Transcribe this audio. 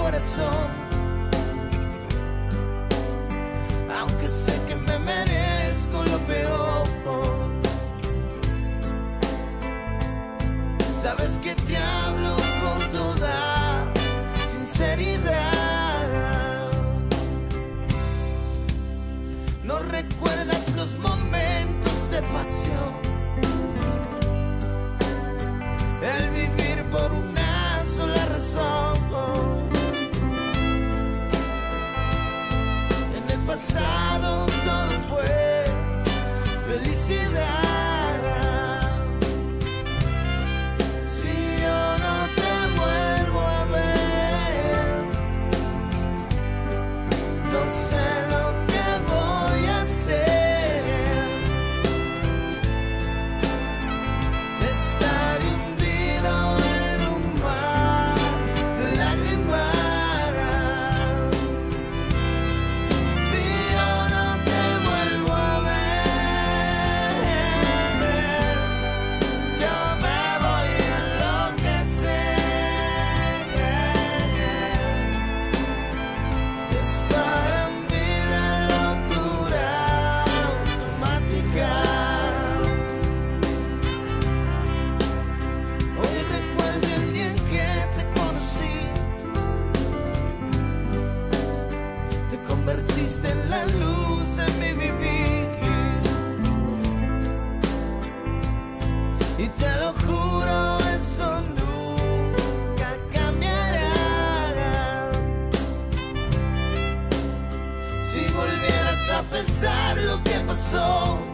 corazón, aunque sé que me merezco lo peor. Sabes que te hablo con toda sinceridad. No recuerdas los momentos de pasión, el vivir por una sola razón. En el pasado todo fue felicidad. En la luz de mi vivir, y te lo juro, eso nunca cambiará. Si volvieras a pensar lo que pasó,